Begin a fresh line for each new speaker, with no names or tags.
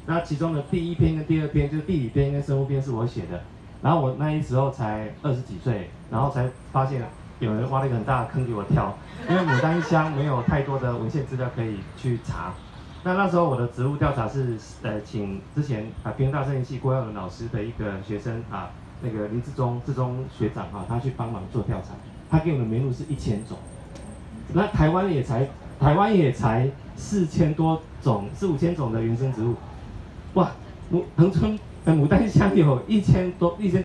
那其中的第一篇跟第二篇就是地理篇跟生物篇是我写的。然后我那时候才20几岁，然后才发现有人挖了一个很大的坑给我跳，因为牡丹乡没有太多的文献资料可以去查。那时候我的植物调查是请之前屏东大森林系郭耀伦老师的一个学生那个林志忠学长他去帮忙做调查，他给我的名录是1000种，那台湾也才4000多种，4、5000种的原生植物，哇，恒春牡丹乡有1000